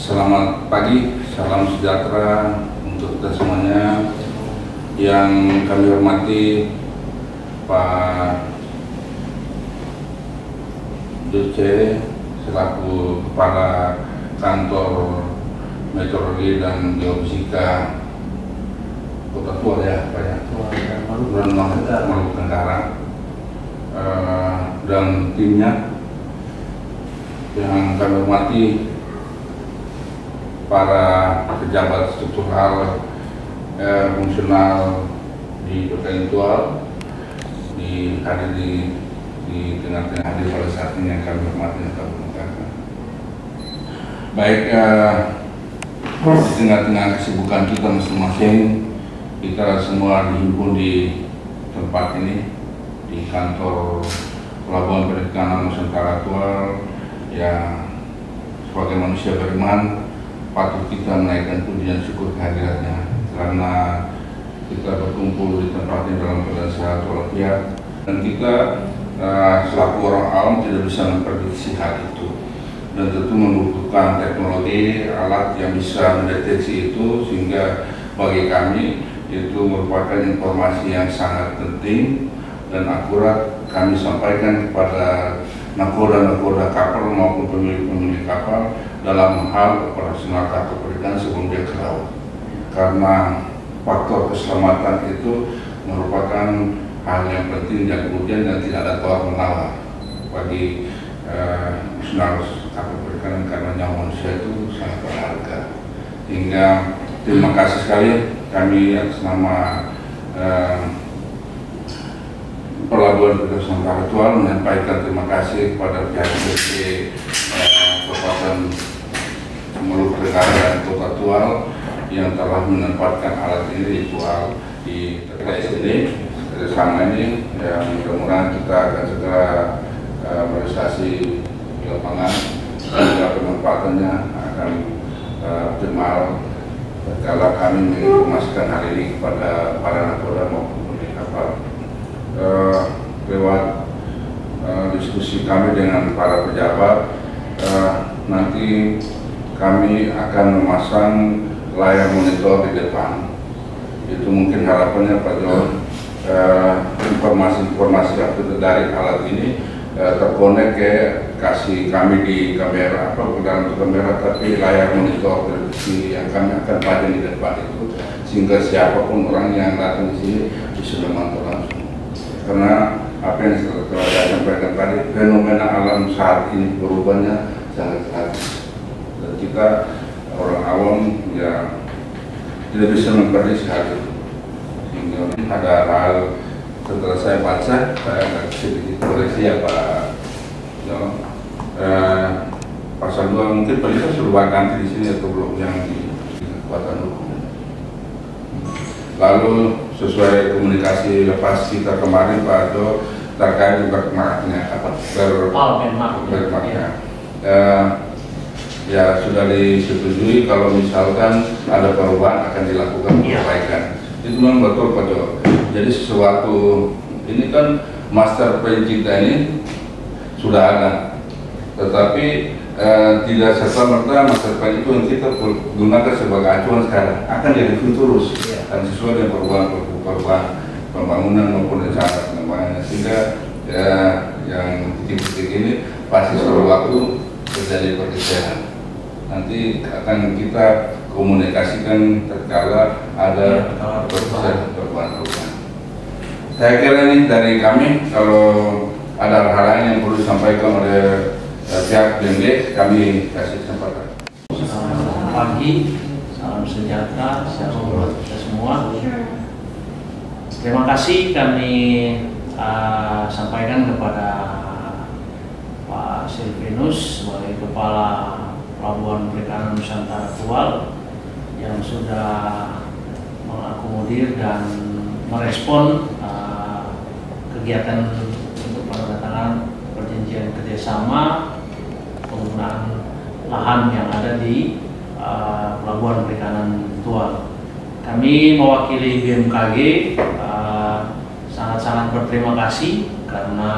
Selamat pagi, salam sejahtera untuk kita semuanya. Yang kami hormati Pak Dirce selaku Kepala Kantor Meteorologi dan Geofisika Kota Tua ya Pak ya, Maluku Tenggara, dan timnya. Yang kami hormati para pejabat struktural fungsional di Kota Tual dihadiri di tengah-tengah hadir pada saat ini yang kami hormati dan kami banggakan. Baik, di tengah-tengah kesibukan kita masing-masing, kita semua dihimpun di tempat ini di kantor Pelabuhan Perikanan Nusantara Tual. Ya, sebagai manusia beriman patut kita menaikkan puji dan syukur kehadirannya karena kita berkumpul di tempat ini dalam keadaan sehat walafiat, dan kita selaku orang awam tidak bisa memprediksi hal itu, dan tentu membutuhkan teknologi alat yang bisa mendeteksi itu, sehingga bagi kami itu merupakan informasi yang sangat penting dan akurat kami sampaikan kepada nakoda kapal maupun pemilik kapal dalam hal operasional kapal perikanan sebelum dia ke laut, karena faktor keselamatan itu merupakan hal yang penting dan kemudian dan tidak ada tawar menawar bagi operasional kapal perikanan, karena nyawa manusia itu sangat berharga. Hingga terima kasih sekali kami atas nama Pelabuhan Perikanan Nusantara Tual menyampaikan terima kasih kepada pihak DP Kabupaten Maluku Tenggara dan Kota Tual yang telah menempatkan alat ini di Tual di terkait ini. Kerjasama ini yang mudah-mudahan kita akan segera merealisasi di lapangan, dan pemanfaatannya akan optimal kalau kami menginformasikan hal ini kepada para nakoda maupun pemilik kapal. Lewat diskusi kami dengan para pejabat, nanti kami akan memasang layar monitor di depan. Itu mungkin harapannya Pak Jo, informasi-informasi yang dari alat ini terkonek ke kasih kami di kamera, ke dalam kamera, tapi layar monitor televisi yang kami akan pasang di depan itu, sehingga siapapun orang yang datang di sini bisa memantau langsung. Karena apa yang telah saya sampaikan tadi, fenomena alam saat ini berubahnya sangat drastis, dan kita orang awam ya tidak bisa memprediksi hal itu. Sehingga ada hal setelah saya baca, saya agak sedikit koreksi ya Pak Jo. Pasal 2 mungkin Pak sudah ganti di sini atau belum yang di kekuatan hukum. Lalu sesuai komunikasi lepas kita kemarin Pak Jo terkait bermakna bermakna ya sudah disetujui kalau misalkan ada perubahan akan dilakukan perbaikan. Itu memang betul Pak Jo. Jadi sesuatu ini kan master plan kita ini sudah ada, tetapi tidak serta-merta master plan itu yang kita gunakan sebagai acuan sekarang akan jadi terus dan sesuai dengan perubahan pembangunan maupun rencana pengembangannya, sehingga yang titik-titik ini pasti suatu waktu terjadi pergeseran. Nanti akan kita komunikasikan tatkala ada perubahan. Saya kira ini dari kami. Kalau ada hal lain yang perlu disampaikan oleh pihak BND, kami kasih kesempatan. Selamat pagi, salam sejahtera, shalom buat kita semua. Terima kasih kami sampaikan kepada Pak Silvinus sebagai Kepala Pelabuhan Perikanan Nusantara Tual yang sudah mengakomodir dan merespon kegiatan untuk penandatanganan perjanjian kerjasama penggunaan lahan yang ada di Pelabuhan Perikanan Tual. Kami mewakili BMKG sangat-sangat berterima kasih karena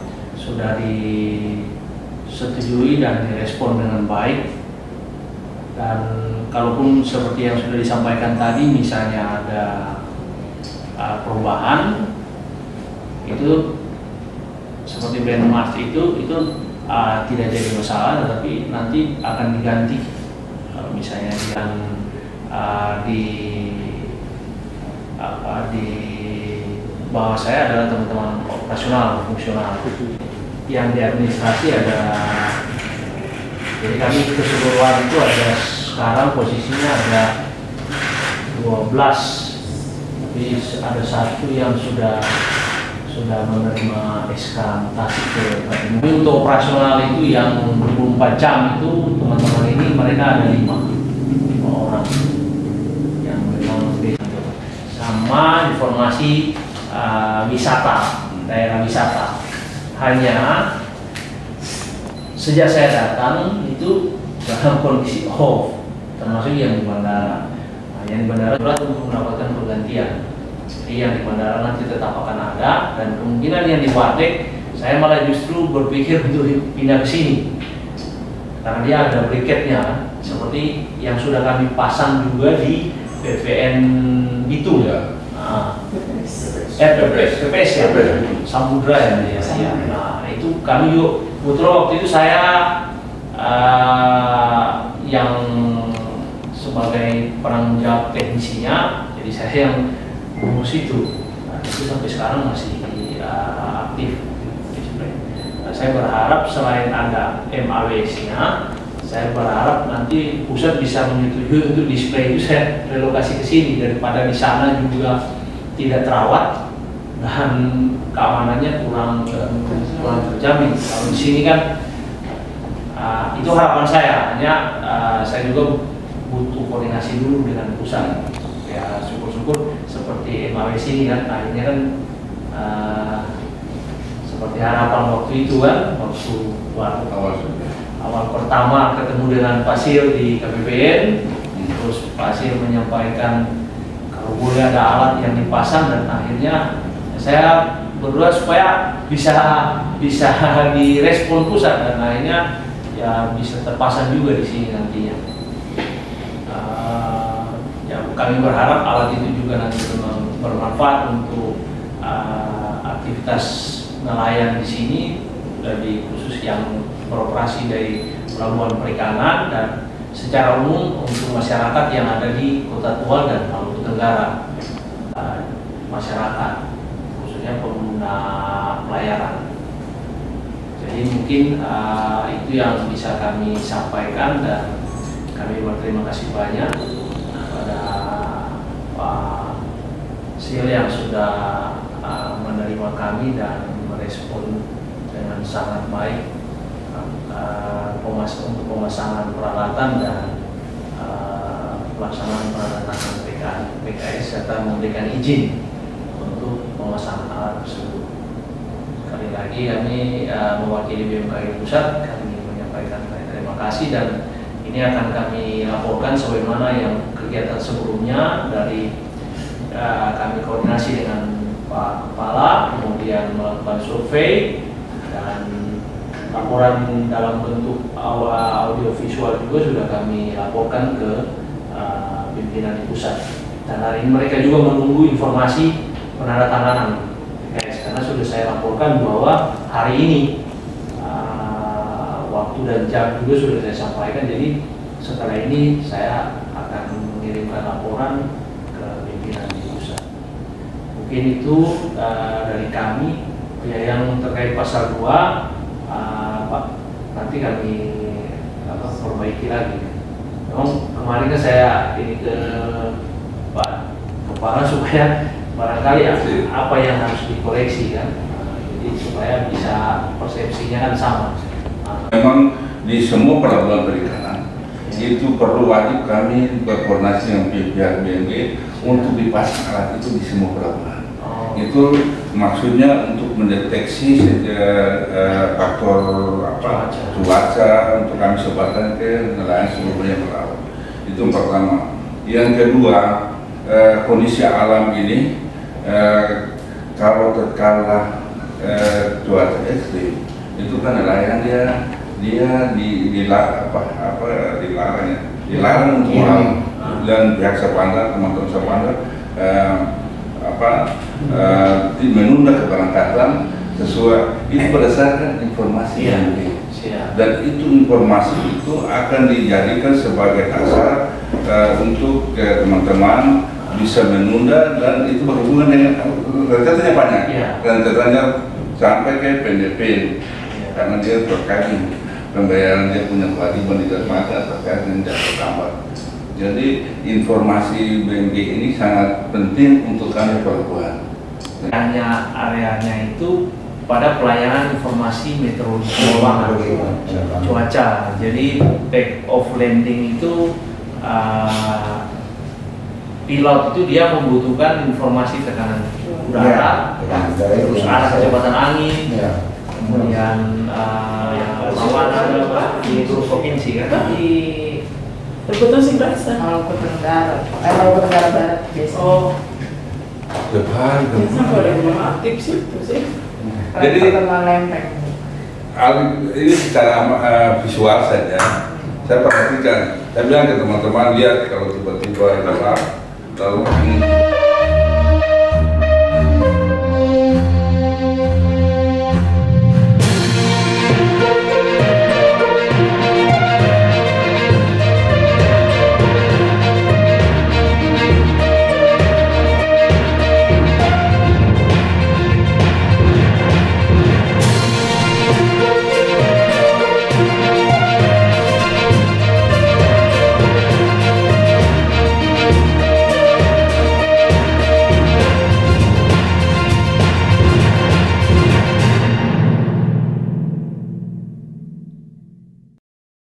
sudah disetujui dan direspon dengan baik Dan kalaupun seperti yang sudah disampaikan tadi, misalnya ada perubahan, itu seperti brand Mars itu tidak jadi masalah, tetapi nanti akan diganti. Kalau misalnya di bawah saya adalah teman-teman operasional, fungsional. Yang di administrasi ada, jadi kami keseluruhan itu ada sekarang posisinya ada 12, tapi ada satu yang sudah menerima SK mutasi ke Batam. Untuk operasional itu yang 24 jam itu teman-teman ini mereka ada 5 orang yang memang sama informasi wisata, daerah wisata. Hanya sejak saya datang itu dalam kondisi off, termasuk yang di bandara. Yang di bandara untuk mendapatkan pergantian. Jadi yang di bandara nanti tetap akan ada, dan kemungkinan yang di Wartek saya malah justru berpikir untuk pindah ke sini karena dia ada briketnya, seperti yang sudah kami pasang juga di PPN Bitung ya. PPS ya, Samudra ya. Nah itu kami juga kebetulan waktu itu saya yang sebagai penanggung jawab teknisinya, jadi saya yang ngurus itu. Nah, itu sampai sekarang masih aktif. Nah, saya berharap selain ada MAWS-nya, saya berharap nanti pusat bisa menyetujui untuk display itu saya relokasi ke sini, daripada di sana juga tidak terawat dan keamanannya kurang terjamin. Kalau di sini kan itu harapan saya. Hanya saya juga butuh koordinasi dulu dengan pusat. Ya syukur-syukur seperti MAWS ini kan, akhirnya kan seperti harapan waktu itu kan, waktu awal pertama ketemu dengan Pak Sil di KPPN, terus Pak Sil menyampaikan kalau boleh ada alat yang dipasang, dan akhirnya saya berdoa supaya bisa direspon pusat, dan akhirnya ya bisa terpasang juga di sini nantinya. Ya, kami berharap alat itu juga nanti bermanfaat untuk aktivitas nelayan di sini, lebih khusus yang beroperasi dari pelabuhan perikanan, dan secara umum untuk masyarakat yang ada di Kota Tual dan Maluku Tenggara, masyarakat khususnya pengguna pelayaran. Jadi mungkin itu yang bisa kami sampaikan, dan kami berterima kasih banyak kepada Pak Sil yang sudah menerima kami dan merespon dengan sangat baik untuk pemasangan peralatan dan pelaksanaan penandatanganan PKS serta memberikan izin untuk pemasangan alat tersebut. Sekali lagi kami mewakili BMKG Pusat, kami menyampaikan terima kasih, dan ini akan kami laporkan sebagaimana yang kegiatan sebelumnya dari kami koordinasi dengan Pak Kepala, kemudian melakukan survei, dan laporan dalam bentuk audio visual juga sudah kami laporkan ke pimpinan di pusat. Dan hari ini mereka juga menunggu informasi penandatanganan PKS, karena sudah saya laporkan bahwa hari ini waktu dan jam juga sudah saya sampaikan. Jadi setelah ini saya akan mengirimkan laporan ke pimpinan di pusat. Mungkin itu dari kami. Ya, yang terkait pasal 2 Pak, nanti kami perbaiki lagi. Memang kemarin kan saya ini ke Pak Kepala supaya barangkali apa yang harus dikoreksi kan, jadi supaya bisa persepsinya kan sama. Memang di semua pelabuhan perikanan itu perlu wajib kami berkoordinasi dengan pihak BMG untuk dipasang alat itu di semua pelabuhan. Itu maksudnya untuk mendeteksi faktor cuaca untuk kami sebarkan ke nelayan seluruhnya melaut. Itu yang pertama. Yang kedua, kondisi alam ini kalau terkala cuaca ekstrim itu kan nelayan dia dilarang ya, dilarang untuk dan pihak Sapanda, teman-teman Sapanda menunda keberangkatan sesuai itu berdasarkan informasi yang dan itu informasi itu akan dijadikan sebagai dasar untuk teman-teman bisa menunda, dan itu berhubungan dengan rentetannya banyak, rentetannya sampai ke PNDP karena dia terkait pembayaran, dia punya kewajiban di dermaga terkait dengan jasa tambah. Jadi informasi BMG ini sangat penting untuk kami perempuan. Hanya areanya itu pada pelayanan informasi meteorologi keuangan cuaca. Jadi take off landing itu pilot itu dia membutuhkan informasi tekanan udara, terus arah kecepatan angin, kemudian perlawanan di seluruh provinsi kan. Terputus sih berasa. Maluku Tenggara, Maluku Tenggara Barat biasanya. Oh, Depan, biasanya kalau ada belum aktif sih itu sih. Jadi lempeng. ini secara visual saja. Saya perhatikan, saya bilang ke teman-teman, lihat kalau tiba-tiba lalu